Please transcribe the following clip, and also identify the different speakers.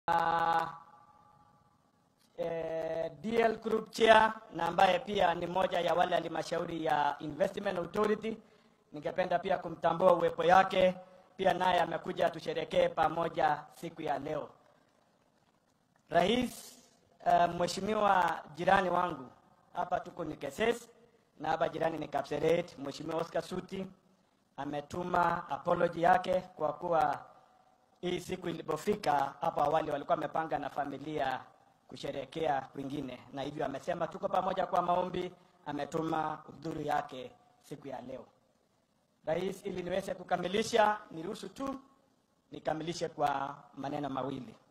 Speaker 1: DL Group Chair na ambaye pia ni moja ya wale halmashauri ya Investment Authority. Ningependa pia kumtambua uwepo yake, pia naye amekuja tusherekee pamoja siku ya leo. Rais, mheshimiwa jirani wangu, hapa tuko ni Keses na hapa jirani ni Kapseret, Mheshimiwa Oscar Suti ametuma apology yake kwa kuwa hii siku ilipofika hapo awali walikuwa wamepanga na familia kusherekea kwingine, na hivyo amesema tuko pamoja kwa maombi, ametuma udhuru yake siku ya leo. Rais, ili niweze kukamilisha, niruhusu tu nikamilishe kwa maneno mawili.